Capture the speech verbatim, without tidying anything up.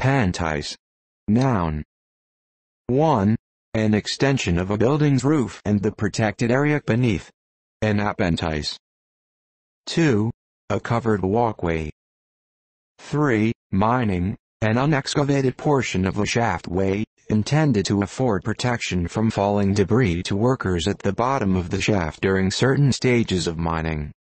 Appendice. Noun. one. An extension of a building's roof and the protected area beneath. An appendice. two. A covered walkway. three. Mining. An unexcavated portion of a shaftway, intended to afford protection from falling debris to workers at the bottom of the shaft during certain stages of mining.